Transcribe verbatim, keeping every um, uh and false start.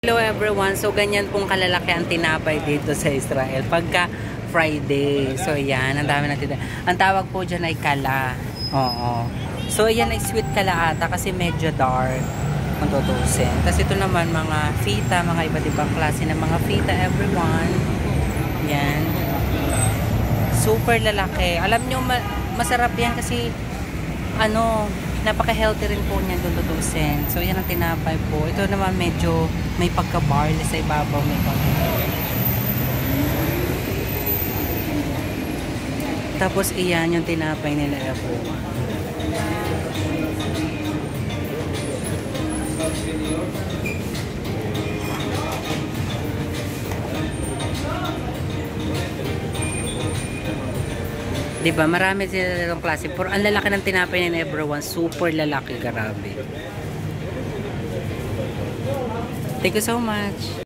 Hello everyone, so ganyan pong kalalaki ang tinapay dito sa Israel pagka Friday. So yan, ang dami natin. Ang tawag po dyan ay kala. Oo. So yan ay sweet kala ata kasi medyo dark kung tutusin. Tapos ito naman mga fita, mga iba't ibang klase ng mga fita everyone. Yan. Super lalaki. Alam nyo, ma masarap yan kasi ano, napaka-healthy rin po niyan tutusin. So yan ang tinapay po. Ito naman medyo may pagka-barley sa ibabaw. May pagka Tapos iyan yung tinapay nila everyone. Diba? Marami sila ng klase. Pero ang lalaki ng tinapay nila everyone. Super lalaki. Grabe. Thank you so much.